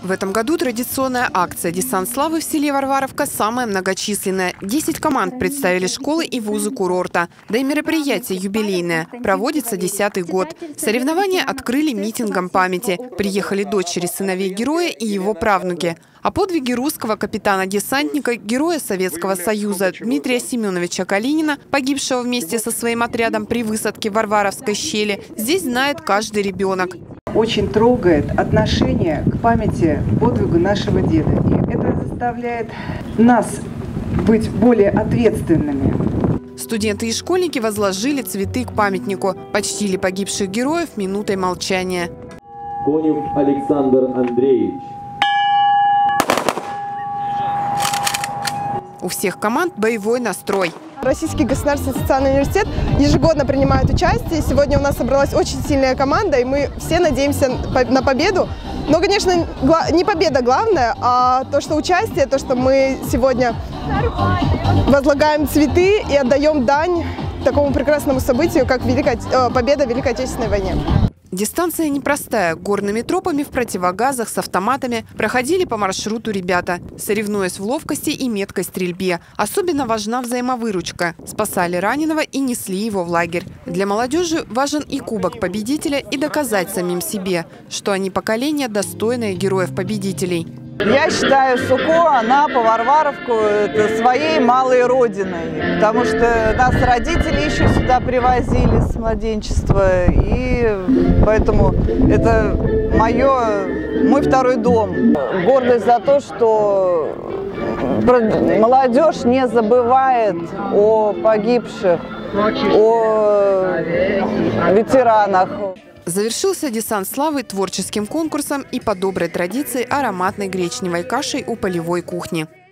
В этом году традиционная акция «Десант славы» в селе Варваровка самая многочисленная. 10 команд представили школы и вузы курорта. Да и мероприятие юбилейное. Проводится 10-й год. Соревнования открыли митингом памяти. Приехали дочери сыновей героя и его правнуки. О подвиге русского капитана-десантника, героя Советского Союза Дмитрия Семеновича Калинина, погибшего вместе со своим отрядом при высадке Варваровской щели, здесь знает каждый ребенок. Очень трогает отношение к памяти, подвигу нашего деда. И это заставляет нас быть более ответственными. Студенты и школьники возложили цветы к памятнику, почтили погибших героев минутой молчания. Конев Александр Андреевич. У всех команд боевой настрой. Российский государственный социальный университет ежегодно принимает участие. Сегодня у нас собралась очень сильная команда, и мы все надеемся на победу. Но, конечно, не победа главное, а то, что участие, то, что мы сегодня возлагаем цветы и отдаем дань такому прекрасному событию, как победа в Великой Отечественной войне. Дистанция непростая. Горными тропами в противогазах с автоматами проходили по маршруту ребята, соревнуясь в ловкости и меткой стрельбе. Особенно важна взаимовыручка. Спасали раненого и несли его в лагерь. Для молодежи важен и кубок победителя, и доказать самим себе, что они поколение достойное героев-победителей. Я считаю, Суко, Анапа, Варваровку – это своей малой родиной, потому что нас родители еще сюда привозили с младенчества, и поэтому это мой второй дом. Гордость за то, что молодежь не забывает о погибших, о ветеранах. Завершился «Десант славы» творческим конкурсом и по доброй традиции ароматной гречневой кашей у полевой кухни.